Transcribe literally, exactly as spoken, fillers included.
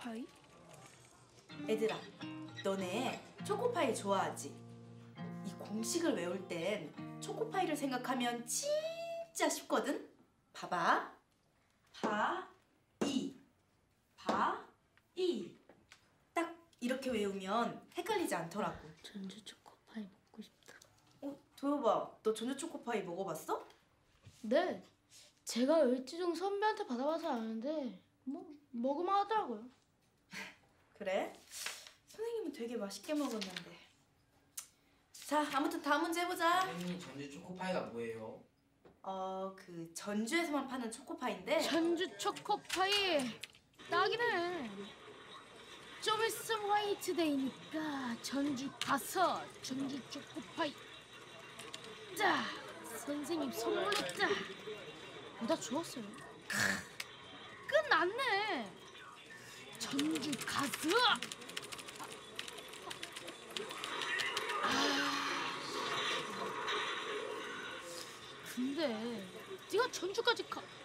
초코파이? 얘들아, 너네 초코파이 좋아하지? 이 공식을 외울 땐 초코파이를 생각하면 진짜 쉽거든? 봐봐. 바, 이, 바, 이. 딱 이렇게 외우면 헷갈리지 않더라고. 전주 초코파이 먹고 싶다. 어, 도여봐, 너 전주 초코파이 먹어봤어? 네, 제가 을지중 선배한테 받아봐서 아는데 뭐 먹을만 하더라고요. 그래? 선생님은 되게 맛있게 먹었는데. 자, 아무튼 다음 문제 해보자. 선생님, 전주 초코파이가 뭐예요? 어, 그 전주에서만 파는 초코파이인데. 전주 초코파이 딱이네. 좀 있으면 화이트데이니까 전주 가서 전주 초코파이 자 선생님 선물했다. 보다 좋았어요. 끝났네. 전주 가서 아, 근데 네가 전주까지 가